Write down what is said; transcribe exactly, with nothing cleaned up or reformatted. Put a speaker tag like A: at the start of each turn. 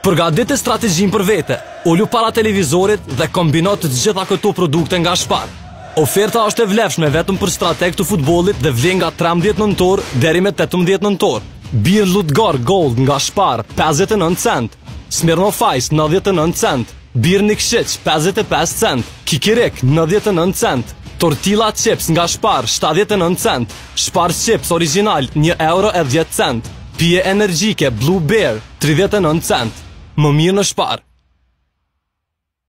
A: Përgatitë strategjin për vete, ulu para televizorit dhe kombino të gjitha këto produkte nga Spar. Oferta është e vlefshme vetëm për strateg të futbollit dhe vlen nga trembëdhjetë nëntor deri me tetëmbëdhjetë nëntor. Bir Lutgar Gold nga Spar pesëdhjetë e nëntë cent, Smirnoff Ice nëntëdhjetë e nëntë cent, Bir Nikšić pesëdhjetë e pesë cent, Kikirek nëntëdhjetë e nëntë cent, Tortilla Chips nga Spar shtatëdhjetë e nëntë cent, Spar Chips original një euro e dhjetë cent, pije energjike Blue Bear tridhjetë e nëntë cent. Më mirë në Spar.